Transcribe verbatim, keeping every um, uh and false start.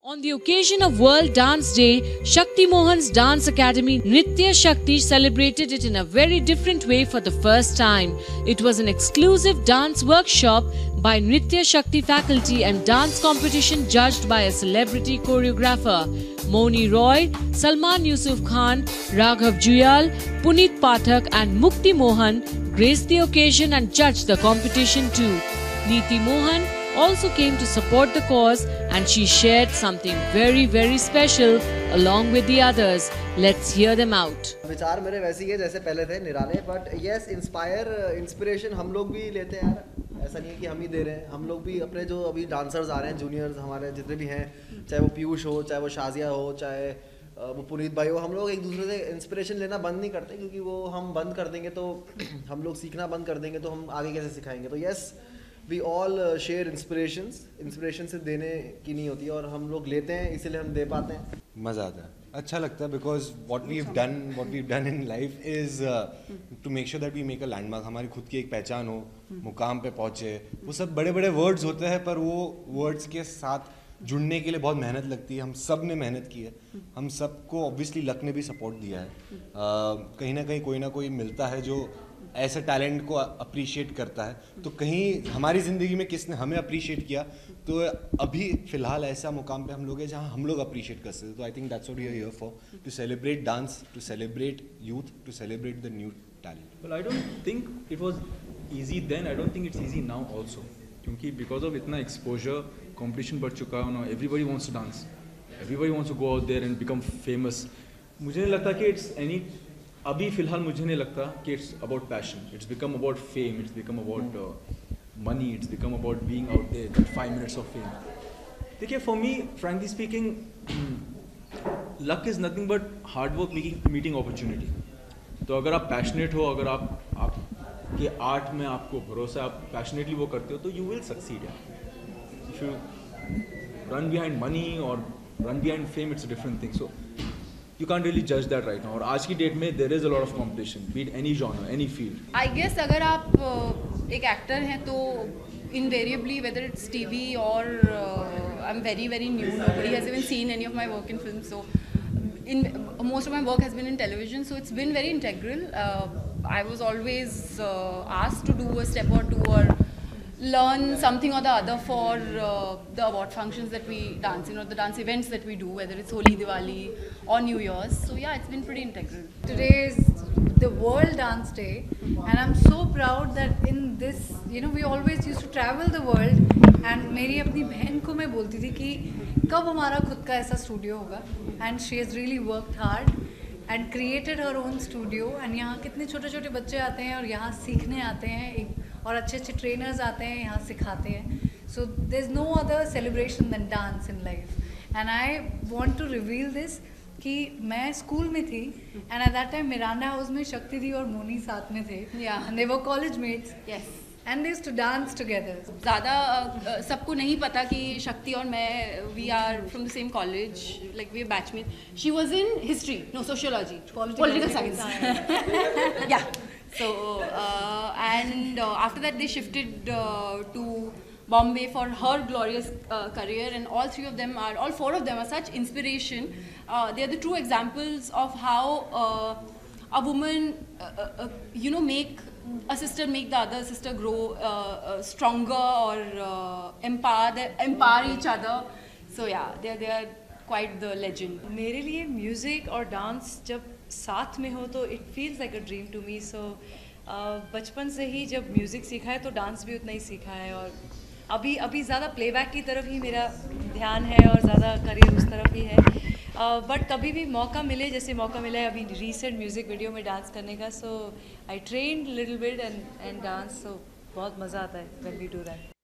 On the occasion of World Dance Day, Shakti Mohan's Dance Academy Nritya Shakti celebrated it in a very different way for the first time. It was an exclusive dance workshop by Nritya Shakti faculty and dance competition judged by a celebrity choreographer. Moni Roy, Salman Yusuf Khan, Raghav Juyal, Puneet Pathak and Mukti Mohan graced the occasion and judged the competition too. Neeti Mohan also came to support the cause and she shared something very very special along with the others. Let's hear them out. विचार मेरे वैसे ही है जैसे पहले थे निराले, but yes inspire inspiration हम लोग भी लेते हैं यार, ऐसा नहीं है कि हम ही दे रहे हैं। हम लोग भी अपने जो अभी डांसर्स आ रहे हैं, जूनियर्स हमारे जितने भी हैं, चाहे वो पीयूष हो, चाहे वो शाजिया हो, चाहे वो पुनीत भाई हो, हम लोग एक दूसरे से इंस्पिरेशन लेना बंद नहीं करते, क्योंकि वो हम बंद कर देंगे तो हम लोग सीखना बंद कर देंगे तो हम आगे कैसे सिखाएंगे। तो yes we all share inspirations. Inspiration से देने की नहीं होती है और हम लोग लेते हैं, इसीलिए हम दे पाते हैं। मज़ा आता है, अच्छा लगता है, because what we done what we done in life is to make sure that we make a landmark. हमारी खुद की एक पहचान हो, मुकाम पे पहुँचे। वो सब बड़े बड़े वर्ड्स होते हैं, पर वो वर्ड्स के साथ जुड़ने के लिए बहुत मेहनत लगती है। हम सब ने मेहनत की है, हम सबको ऑब्वियसली लक ने भी सपोर्ट दिया है। uh, कहीं ना कहीं कोई ना कोई मिलता है जो ऐसे टैलेंट को अप्रिशिएट करता है। तो कहीं हमारी ज़िंदगी में किसने हमें अप्रिशिएट किया, तो अभी फ़िलहाल ऐसा मुकाम पे हम लोग हैं जहाँ हम लोग अप्रिशिएट कर सकते। तो I think that's what we are here for, to celebrate dance, to celebrate youth, to celebrate the new talent. Well I don't think it was easy then, I don't think it's easy now also, क्योंकि because of इतना exposure, competition बढ़ चुका है ना, everybody wants to dance, everybody wants to go out there and become famous. मुझे नहीं लगता कि इट्स एनी अभी फ़िलहाल मुझे नहीं लगता कि it's about passion, it's become about fame, it's become about money, it's become about being out there, that five minutes of fame. देखिए, for me frankly speaking, luck is nothing but hard work making meeting opportunity. तो अगर आप passionate हो, अगर आप आपके art में आपको भरोसा, आप पैशनेटली वो करते हो, तो you will succeed. If you run behind money और run behind fame, it's a different thing. So you can't really judge that right now. और आज की डेट में there is a lot of competition, be it any genre, any field. I guess अगर आप एक actor हैं तो invariably whether it's T V or uh, I'm very very new, nobody has even seen any of my work in film, so in most of my work has been in television, so it's been very integral. uh, I was always uh, asked to do a step or two or learn something or the other for uh, the award functions that we dance in or the dance events that we do, whether it's Holi, Diwali or New Year's. So yeah, it's been pretty integral. Today is the World Dance Day and I'm so proud that in this, you know, we always used to travel the world and मेरी अपनी बहन को मैं बोलती थी कि कब हमारा खुद का ऐसा स्टूडियो होगा, and she has really worked hard and created her own studio, and यहाँ कितने छोटे छोटे बच्चे आते हैं और यहाँ सीखने आते हैं, एक और अच्छे अच्छे ट्रेनर्स आते हैं, यहाँ सिखाते हैं। So there is no other celebration then dance in life, and I want to reveal this कि मैं स्कूल में थी and at that time Miranda House में शक्ति दी और मोनी साथ में थे, and they were college mates, yes, and they used to dance together. ज़्यादा सबको नहीं पता कि शक्ति और मैं we are from the same college, like we are batchmate. She was in history, no sociology, political science, yeah. So uh, and uh, after that they shifted uh, to Bombay for her glorious uh, career, and all three of them are, all four of them are such inspiration. Uh, they are the true examples of how uh, a woman, uh, uh, you know, make a sister make the other sister grow uh, uh, stronger or uh, empower the, empower each other. So yeah, they are they are quite the legend. मेरे लिए music और dance जब साथ में हो तो it feels like a dream to me. So बचपन से ही जब म्यूज़िक सीखा है तो डांस भी उतना ही सीखा है, और अभी अभी ज़्यादा प्लेबैक की तरफ ही मेरा ध्यान है और ज़्यादा करियर उस तरफ ही है। बट uh, कभी भी मौका मिले, जैसे मौका मिला है अभी रीसेंट म्यूज़िक वीडियो में डांस करने का, so I train little bit and and dance, so बहुत मज़ा आता है व्हेन वी डू दैट।